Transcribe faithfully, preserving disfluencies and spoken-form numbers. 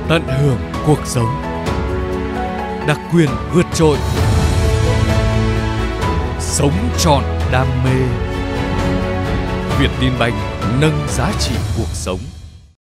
Tận hưởng cuộc sống. Đặc quyền vượt trội. Sống trọn đam mê. Vietinbank nâng giá trị cuộc sống.